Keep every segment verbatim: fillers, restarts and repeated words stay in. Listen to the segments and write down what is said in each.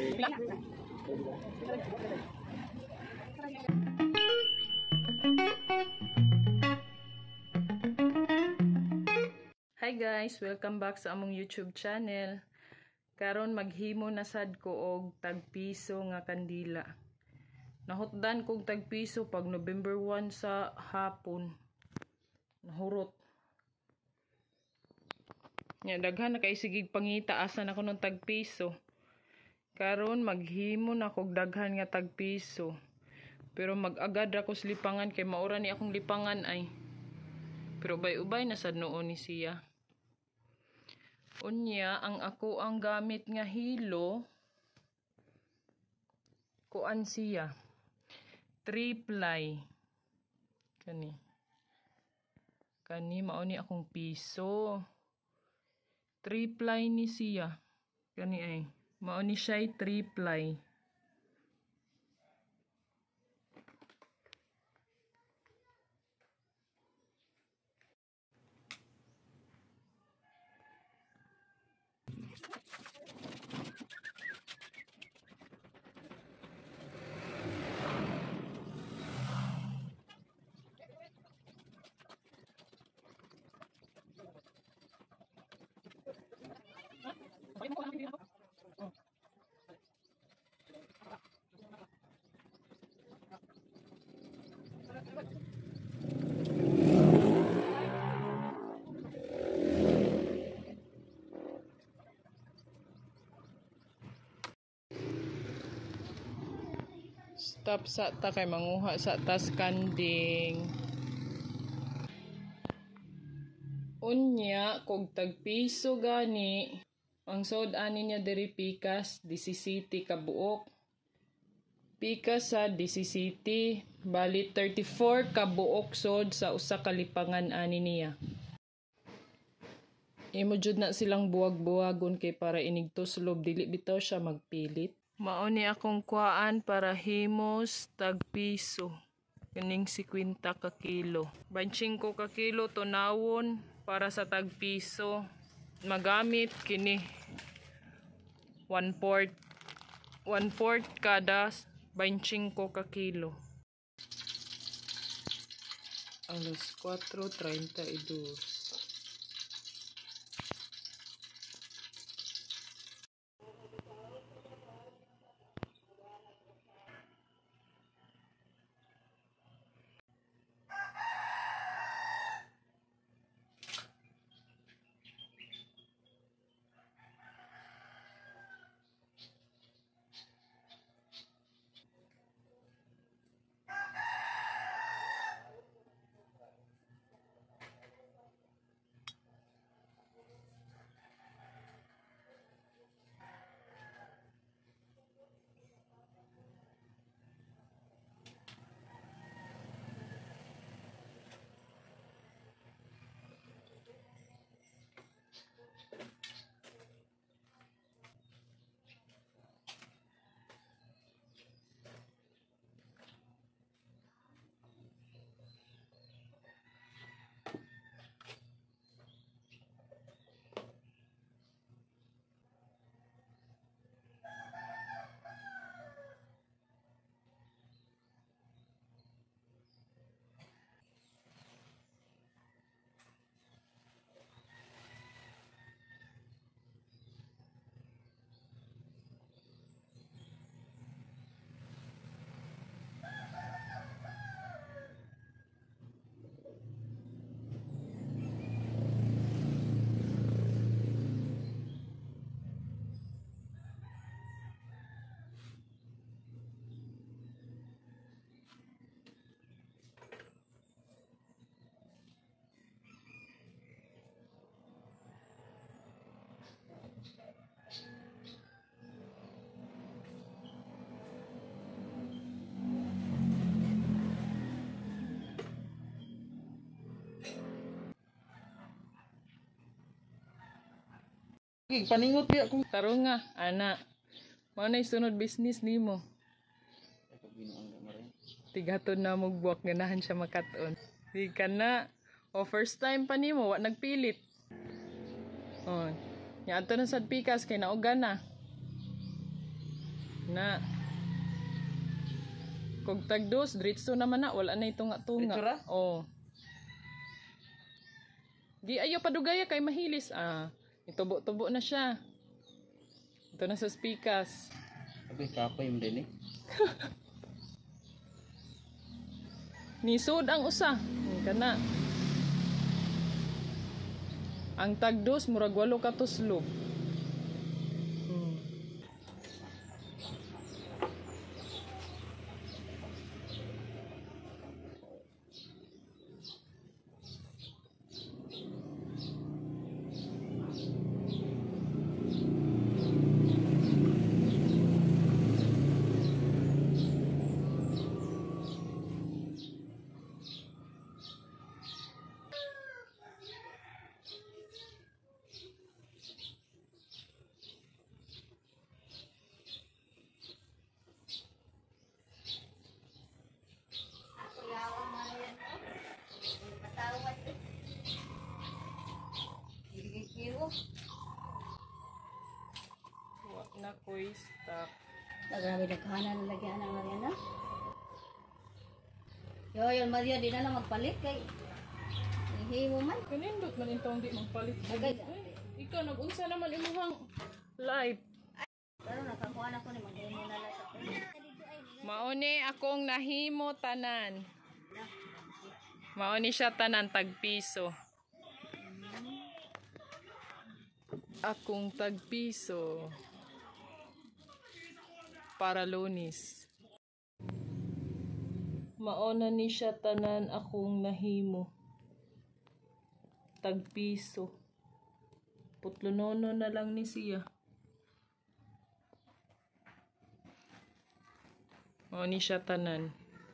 Hi guys, welcome back sa among YouTube channel. Karon maghimo na sad ko og tagpiso nga kandila. Nahutdan kog tagpiso pag November one sa hapon. Nahurot. Nya daghan na kay sigig pangita asa na ko ng tagpiso. Karon maghimo na kog daghan nga tagpiso. Pero mag-agad ra ko sa lipangan kay maura ni akong lipangan ay. Pero ubay-ubay na sad noon ni siya. Unya ang ako ang gamit nga hilo kuan siya three ply kani kani mao ni akong piso three ply ni siya kani ay mao ni siya three ply. Stop sa ta kay manguha sa tas kanding. Unya kog tagpiso gani ang sod ani niya diri pikas disisiti ka buok. Pikas sa disisiti bali thirty-four ka buok sod sa usa ka lipangan ani niya. Imo jud na silang buwag-buwagon kay para inigtuslob dili bitaw siya magpilit. Mao ni akong kuhaan para himos tagpiso. Kining fifty ka kilo. twenty-five ka kilo tunawon para sa tagpiso. Magamit kini one fourth one fourth kada twenty-five ka kilo. Alas cuatro treinta y dos. Paningot ya kung Tarong nga, ana. Mao na sunod business nimo. Tigaton na mo buwak ganahan siya makaton. Di ka na. O first time pa nimo wa nagpilit. O. Nya ato na sad pikas kay naugan na. Na. Kung tagdos, diretso naman na. Wala na itong tunga. Diretso ra? Oo. Di ayo padugaya kay mahilis. Ah, itubo-tubo na siya. Ito na sa spikas. Sabi, kapoy mo din eh. Nisod ang usa. Kana. Ang tagdos, murag walo ka tuslog. Hmm. Wa na ko'y stock. Grabe naghahanan na lagi anak Mariana. Yo, yun Maria, di na lang magpalit kay ihimo man. Kanindot man itong di magpalit. Okay. Ay, ikaw, nag-unsa naman imuhang live. Pero nakakuha na ko ni maghimo na lang sa Mauni akong nahimo tanan. Mauni siya tanan tagpiso. Akong tagpiso. Para Lunis. Mauna ni siya tanan akong nahimo. Tagpiso. Putlunono na lang ni siya. Mauni siya tanan.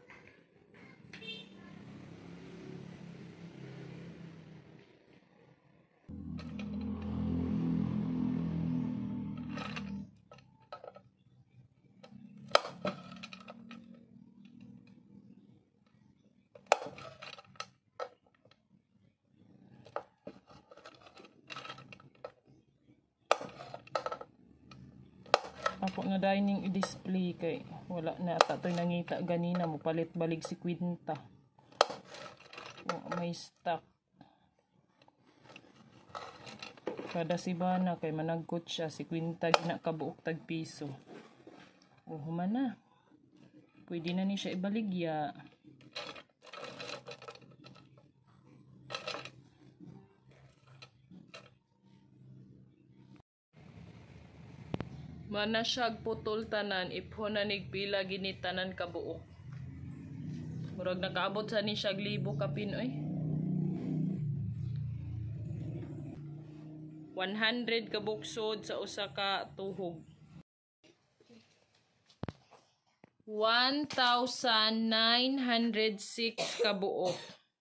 Ako na dining i-display kay wala na ata to'y nangita ganina mo palit balik si Quinta. O, may stock. Kada si Bana kay managkot siya si Quinta gina kabuok tag piso. O human na. Pwede na ni siya ibaligya. Mana siyag putol tanan ipon na nigpila gini tanan kabuok. Murag nakaabot sa ni siyag libo ka Pinoy. one hundred ka buksod sa usa ka tuhog. one thousand nine hundred six ka buok.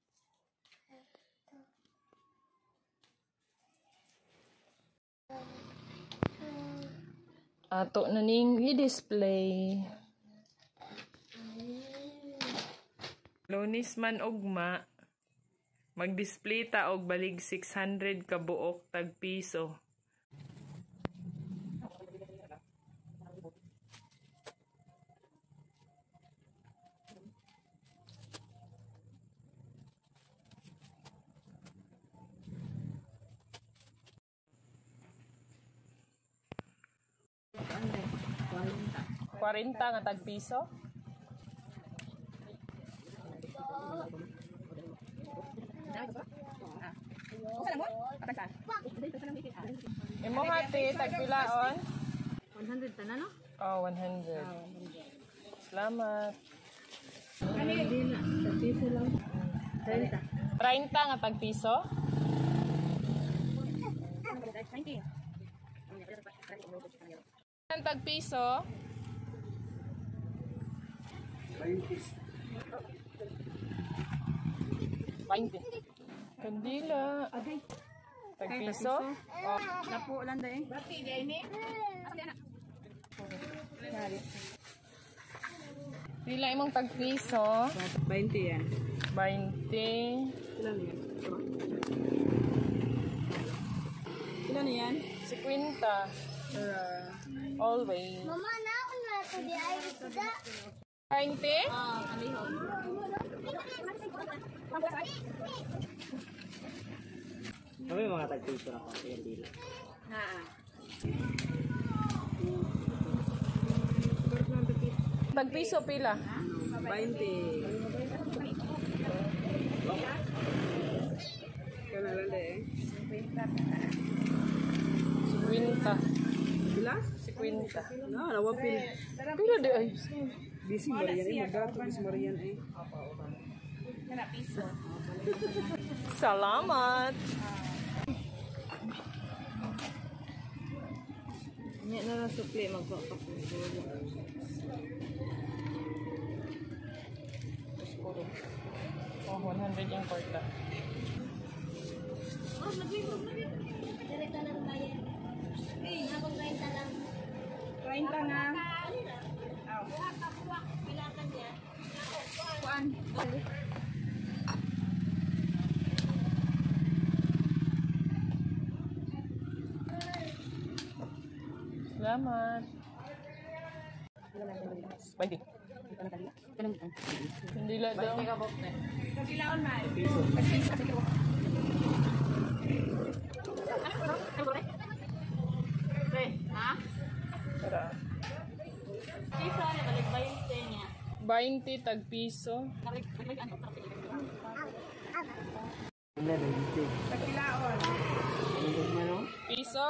Ato na ning i-display. Lunis man ugma. Mag-display ta og balig six hundred ka buok tag piso. forty nga tag piso. Imo hati tag pilaon? one hundred tanan no? Oh, one hundred. Salamat. Hindi na, sa piso lang. thirty. thirty nga tag piso? Ang tag piso? twenty. Kandila. Tag piso? Oh. Napo lang dai. Pila imong tag piso? twenty yan. twenty. Ilan yan? Ilan yan? Si Quinta. Uh, Always. Mama, naon na twenty? Ah, kalihaw. Kami mga tag-piso na konti yung dila. Ha. Tagpiso pila? twenty. Kana lang eh. Kwinta. Bila? Kwinta. No, nawa pil. Pila di ay? Busy Marian eh, magato bis Marian eh. Salamat. Nya na lang supli magpapapuso. Oh, one hundred yung kwarta. Oh, nagwibog na yun. Direkta lang bayan. Eh, habang renta lang. Renta nga. Aw. Pilakan niya. Kuan. Salamat. twenty. Hindi lang daw. Kabilaon man. Ha? Tara. Piso na balik ba yung niya? twenty tag piso. Wala na dito. Kabilaon. Ano ba no? Piso?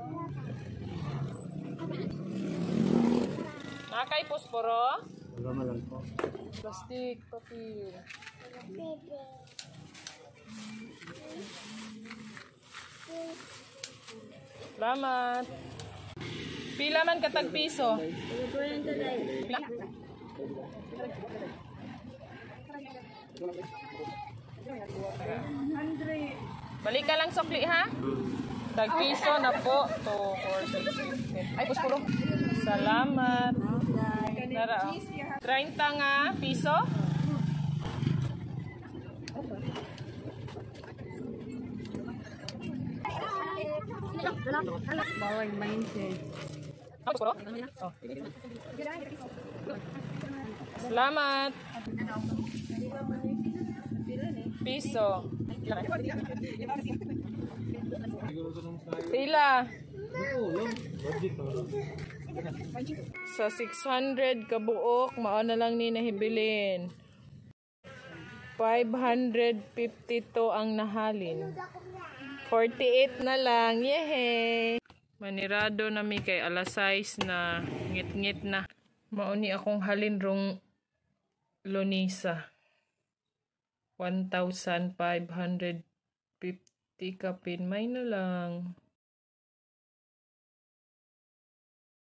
Nakay posporo? Wala malang po. Plastic, papel. Salamat. Pila man katag piso? Pila? Balik ka lang sukli ha? Tag piso na po. two, four, six, eight. Ay, puspuro. Salamat. Nara, oh. thirty nga piso? Bawal mindset. Ah, puspuro? Oh. Salamat. Piso. Pila. Sa six hundred kabuok, mao na lang ni nahibilin. five hundred fifty-two ang nahalin. forty-eight na lang. Yehey! Manirado na mi kay alas sais na ngit-ngit na. Mauni akong halin rong lonisa. one thousand five hundred fifty kapin. May na lang.